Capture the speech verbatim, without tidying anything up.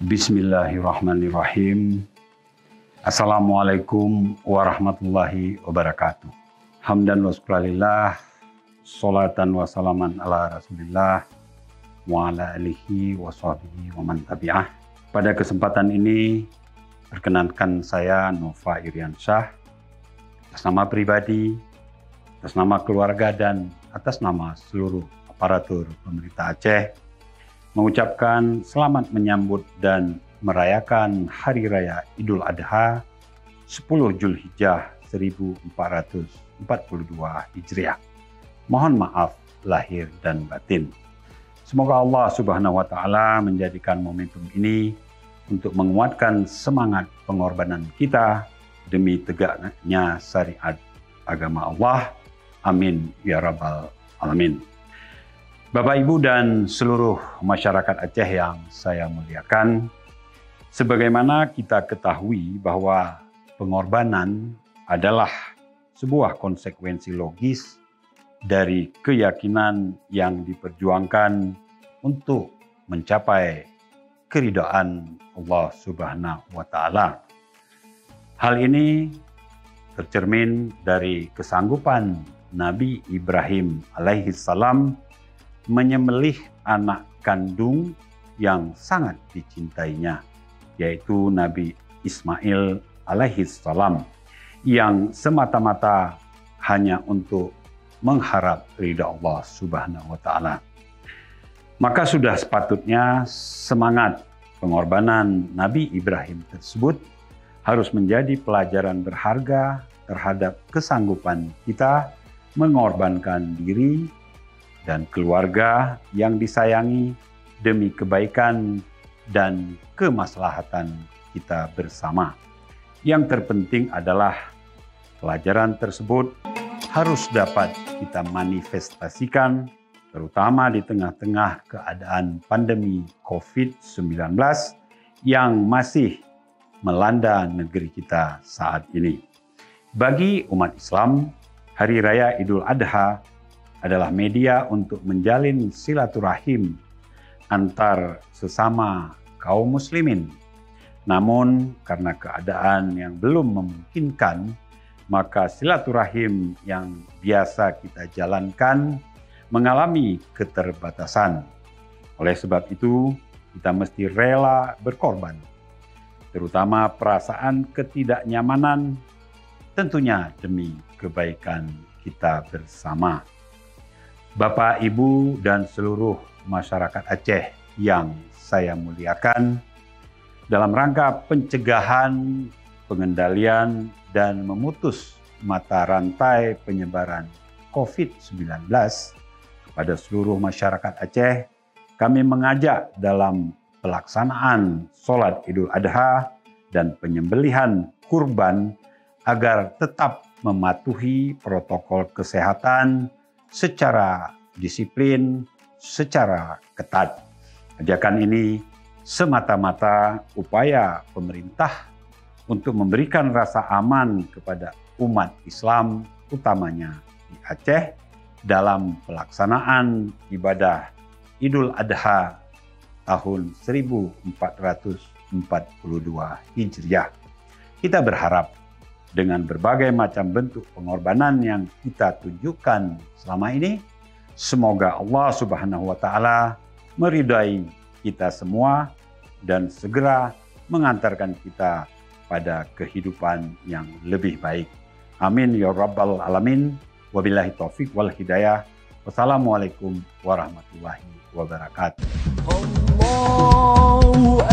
Bismillahirrahmanirrahim. Assalamualaikum warahmatullahi wabarakatuh. Hamdan wa syukurillah, sholatan wa salaman ala rasulillah, wa ala alihi wa sahbihi wa man tabi'ah. Pada kesempatan ini, perkenankan saya Nova Iriansyah, atas nama pribadi, atas nama keluarga, dan atas nama seluruh aparatur pemerintah Aceh, mengucapkan selamat menyambut dan merayakan Hari Raya Idul Adha sepuluh Zulhijjah seribu empat ratus empat puluh dua Hijriah. Mohon maaf lahir dan batin. Semoga Allah Subhanahu wa Ta'ala menjadikan momentum ini untuk menguatkan semangat pengorbanan kita demi tegaknya syariat agama Allah. Amin ya rabbal alamin. Bapak, Ibu, dan seluruh masyarakat Aceh yang saya muliakan, sebagaimana kita ketahui bahwa pengorbanan adalah sebuah konsekuensi logis dari keyakinan yang diperjuangkan untuk mencapai keridhaan Allah Subhanahu wa Ta'ala. Hal ini tercermin dari kesanggupan Nabi Ibrahim alaihissalam menyembelih anak kandung yang sangat dicintainya, yaitu Nabi Ismail alaihissalam, yang semata-mata hanya untuk mengharap ridha Allah Subhanahu wa Ta'ala. Maka sudah sepatutnya semangat pengorbanan Nabi Ibrahim tersebut harus menjadi pelajaran berharga terhadap kesanggupan kita mengorbankan diri dan keluarga yang disayangi demi kebaikan dan kemaslahatan kita bersama. Yang terpenting adalah pelajaran tersebut harus dapat kita manifestasikan, terutama di tengah-tengah keadaan pandemi covid sembilan belas yang masih melanda negeri kita saat ini. Bagi umat Islam, Hari Raya Idul Adha adalah media untuk menjalin silaturahim antar sesama kaum muslimin. Namun karena keadaan yang belum memungkinkan, maka silaturahim yang biasa kita jalankan mengalami keterbatasan. Oleh sebab itu, kita mesti rela berkorban, terutama perasaan ketidaknyamanan, tentunya demi kebaikan kita bersama. Bapak, Ibu, dan seluruh masyarakat Aceh yang saya muliakan, dalam rangka pencegahan, pengendalian, dan memutus mata rantai penyebaran covid sembilan belas kepada seluruh masyarakat Aceh, kami mengajak dalam pelaksanaan sholat Idul Adha dan penyembelihan kurban agar tetap mematuhi protokol kesehatan secara disiplin, secara ketat. Ajakan ini semata-mata upaya pemerintah untuk memberikan rasa aman kepada umat Islam, utamanya di Aceh, dalam pelaksanaan ibadah Idul Adha tahun seribu empat ratus empat puluh dua Hijriah. Kita berharap dengan berbagai macam bentuk pengorbanan yang kita tunjukkan selama ini, semoga Allah Subhanahu wa Ta'ala meridai kita semua dan segera mengantarkan kita pada kehidupan yang lebih baik. Amin ya rabbal alamin. Wabillahi taufik wal hidayah. Wassalamualaikum warahmatullahi wabarakatuh. Allah